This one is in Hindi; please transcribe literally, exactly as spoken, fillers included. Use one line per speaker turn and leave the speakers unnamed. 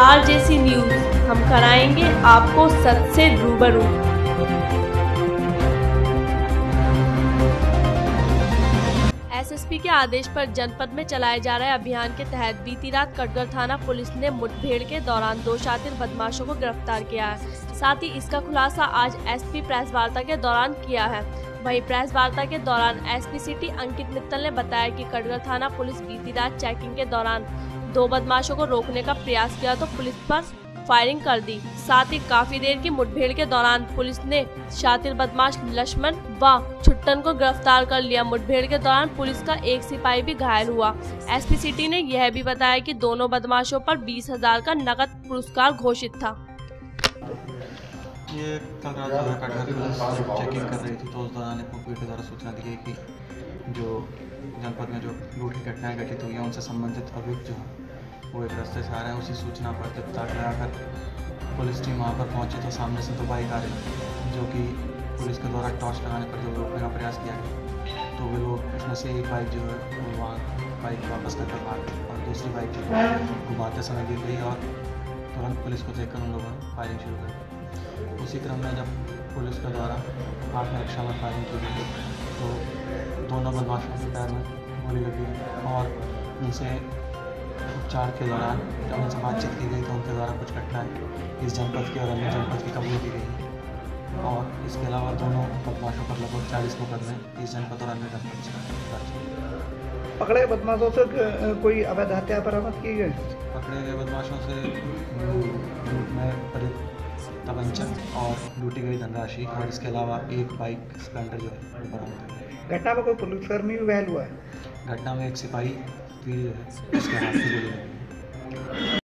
हार जैसी न्यूज हम कराएंगे आपको सच से रूबरू। एसएसपी के आदेश पर जनपद में चलाए जा रहे अभियान के तहत बीती रात कटघर थाना पुलिस ने मुठभेड़ के दौरान दो शातिर बदमाशों को गिरफ्तार किया है। साथ ही इसका खुलासा आज एसपी प्रेस वार्ता के दौरान किया है। वहीं प्रेस वार्ता के दौरान एसपी सिटी अंकित मित्तल ने बताया कि कटघर थाना पुलिस बीती रात चेकिंग के दौरान दो बदमाशों को रोकने का प्रयास किया तो पुलिस पर फायरिंग कर दी। साथ ही काफी देर की मुठभेड़ के दौरान पुलिस ने शातिर बदमाश लक्ष्मण व छुट्टन को गिरफ्तार कर लिया। मुठभेड़ के दौरान पुलिस का एक सिपाही भी घायल हुआ। एसपी सिटी ने यह भी बताया कि दोनों बदमाशों पर बीस हजार का नकद पुरस्कार घोषित था।
ये कल रात जो है कटघर पुलिस चेकिंग कर रही थी तो उस दौरान मुखबिर के द्वारा सूचना दी गई कि जो जनपद में जो लूट की घटनाएं घटित हुई हैं उनसे संबंधित अभियुक्त जो है वो एक रास्ते से आ रहे हैं। उसी सूचना पर जब ताक लगाकर पुलिस टीम वहाँ पर पहुंची तो सामने से दो बाइक आ रही जो कि पुलिस के द्वारा टॉर्च लगाने पर जो रोकने का प्रयास किया गया तो वे लोग इसमें से एक बाइक जो है वो वहाँ बाइक वापस कर कर भाग गई और दूसरी बाइक जो है घुमाते समय गिर गई और तुरंत पुलिस को देखकर उन लोगों ने फायरिंग शुरू कर दी। उसी क्रम में जब पुलिस के द्वारा आत्मरक्षा में फायरिंग की गई तो दोनों बदमाशों के पैर में गोली लगी और उनसे उपचार के दौरान जब उनसे बातचीत की गई तो उनके द्वारा कुछ घटनाएं इस जनपद की और अन्य जनपद की कबूल की गई और इसके अलावा दोनों बदमाशों पर लगभग चालीस मुकदमे इस जनपद और अन्य जनपद से दर्ज।
पकड़े गए बदमाशों से कोई अवैध हथियार बरामद किए गए?
पकड़े गए बदमाशों से लूट में परित तमंचा और लूटी गई धनराशि और इसके अलावा एक बाइक स्प्लेंडर जो है बरामद हुई।
घटना में कोई पुलिसकर्मी भी घायल हुआ है?
घटना में एक सिपाही भी जो है इसके हाथ से गोली लगी।